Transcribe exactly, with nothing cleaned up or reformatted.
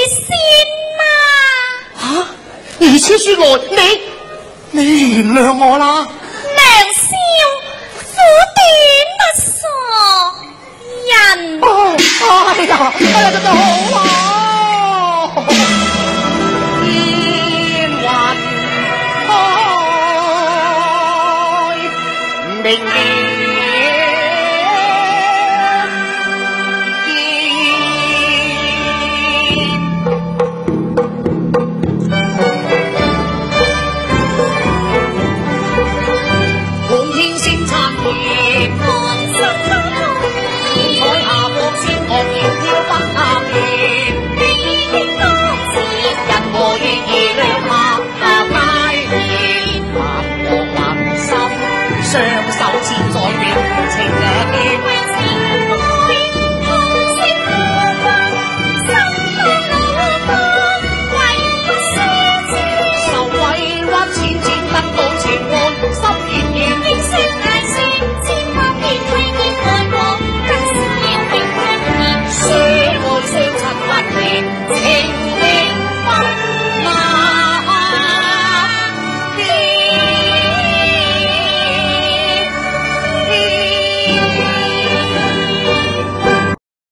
先啊！吓，而且說來，你你原諒我啦。 良宵苦短不傻人。 哦，哎呀，哎呀，真係好啊！天雲開，明月。雙手纏在表情領，受委屈淺淺得到情換心。